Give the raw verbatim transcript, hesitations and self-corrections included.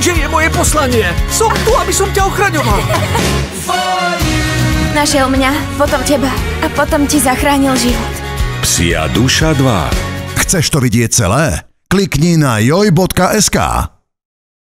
že je moje poslanie. Som tu, aby som ťa ochraňoval. Našiel mňa, potom teba a potom ti zachránil život. Psia duša dva. Chceš to vidieť celé? Klikni na joj bodka es ká.